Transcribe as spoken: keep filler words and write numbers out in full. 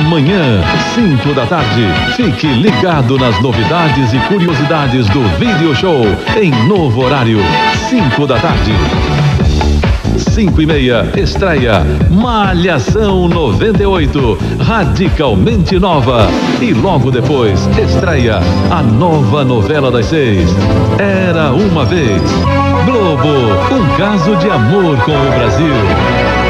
Amanhã, cinco da tarde, fique ligado nas novidades e curiosidades do Video Show, em novo horário, cinco da tarde. Cinco e meia, estreia Malhação noventa e oito, radicalmente nova. E logo depois, estreia a nova novela das seis, Era Uma Vez. Globo, um caso de amor com o Brasil.